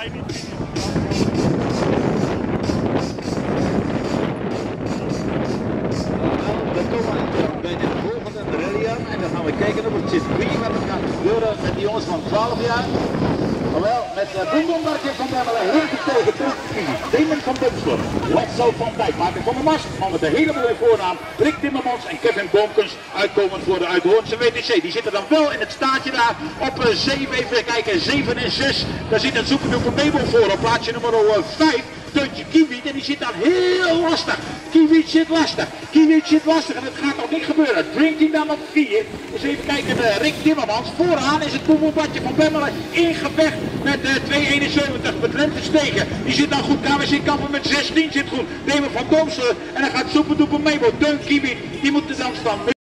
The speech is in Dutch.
We komen bij de volgende rally aan en dan gaan we kijken op het circuit wat er gaat gebeuren met die jongens van 12 jaar. Jawel, met Boemboembarkje van Bemmelen, Rinke tegen Terugkies, Damon van Dunstorp, Letzo van Dijk, Maarten van der Mast, man met de hele mooie voornaam, Rick Timmermans en Kevin Boomkens, uitkomend voor de Uithoornse WTC. Die zitten dan wel in het staartje daar op 7, even kijken, 7 en 6. Daar zit een Soeperdoeper Mabel voor op plaatsje nummer 5. Deuntje Kiewiet en die zit dan heel lastig. Kiewiet zit lastig en het gaat nog niet gebeuren. Drinking dan op 4. Dus even kijken, Rick Timmermans. Vooraan is het Boemboembarkje van Bemmelen in gevecht met 271 met Rem Verstegen. Die zit dan goed. KWC Kampen met 16 zit goed. Damon van Doomselen en dan gaat Soeperdoeper Mabel. Deun Kiewiet, die moet de dan staan.